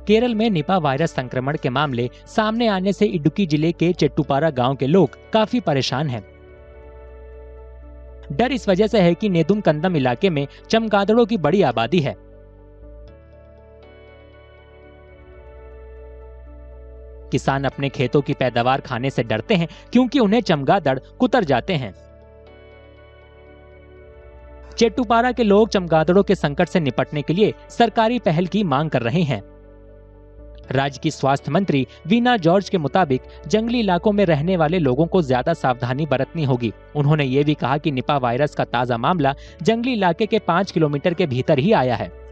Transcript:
केरल में Nipah virus संक्रमण के मामले सामने आने से इडुक्की जिले के चेट्टुपारा गांव के लोग काफी परेशान हैं। डर इस वजह से है कि नेदुमकंदम इलाके में चमगादड़ों की बड़ी आबादी है। किसान अपने खेतों की पैदावार खाने से डरते हैं क्योंकि उन्हें चमगादड़ कुतर जाते हैं। चेट्टुपारा के लोग चमगादड़ों के संकट से निपटने के लिए सरकारी पहल की मांग कर रहे हैं। राज्य की स्वास्थ्य मंत्री वीना जॉर्ज के मुताबिक जंगली इलाकों में रहने वाले लोगों को ज्यादा सावधानी बरतनी होगी। उन्होंने ये भी कहा कि निपा वायरस का ताजा मामला जंगली इलाके के 5 किलोमीटर के भीतर ही आया है।